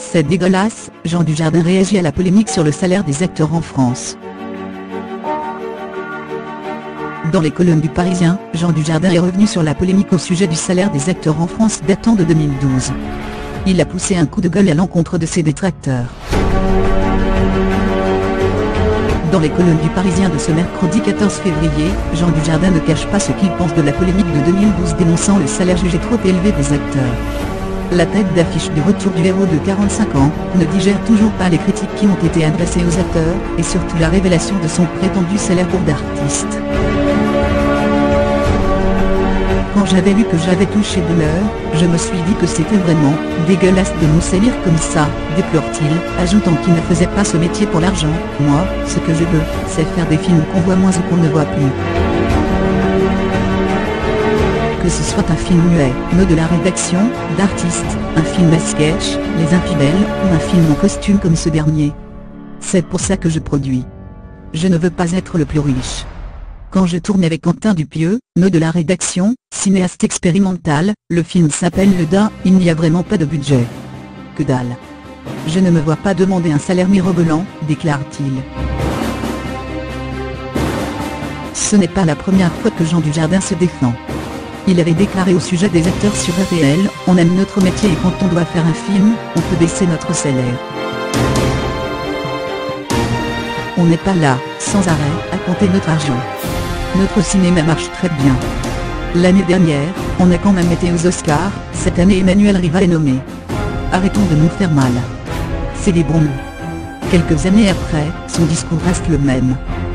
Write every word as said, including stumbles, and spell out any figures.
C'est dégueulasse, Jean Dujardin réagit à la polémique sur le salaire des acteurs en France. Dans les colonnes du Parisien, Jean Dujardin est revenu sur la polémique au sujet du salaire des acteurs en France datant de deux mille douze. Il a poussé un coup de gueule à l'encontre de ses détracteurs. Dans les colonnes du Parisien de ce mercredi quatorze février, Jean Dujardin ne cache pas ce qu'il pense de la polémique de deux mille douze dénonçant le salaire jugé trop élevé des acteurs. La tête d'affiche du retour du héros de quarante-cinq ans ne digère toujours pas les critiques qui ont été adressées aux acteurs, et surtout la révélation de son prétendu salaire pour d'artiste. Quand j'avais lu que j'avais touché de l'heure, je me suis dit que c'était vraiment dégueulasse de nous salir comme ça, déplore-t-il, ajoutant qu'il ne faisait pas ce métier pour l'argent. Moi, ce que je veux, c'est faire des films qu'on voit moins ou qu'on ne voit plus. Que ce soit un film muet, nœud de la rédaction, d'artiste, un film à sketch, Les Infidèles, ou un film en costume comme ce dernier. C'est pour ça que je produis. Je ne veux pas être le plus riche. Quand je tourne avec Quentin Dupieux, nœud de la rédaction, cinéaste expérimental, le film s'appelle Le Da, il n'y a vraiment pas de budget. Que dalle. Je ne me vois pas demander un salaire mirobolant, déclare-t-il. Ce n'est pas la première fois que Jean Dujardin se défend. Il avait déclaré au sujet des acteurs sur R T L, on aime notre métier et quand on doit faire un film, on peut baisser notre salaire. On n'est pas là, sans arrêt, à compter notre argent. Notre cinéma marche très bien. L'année dernière, on a quand même été aux Oscars, cette année Emmanuel Riva est nommé. Arrêtons de nous faire mal. Célébrons-nous. Quelques années après, son discours reste le même.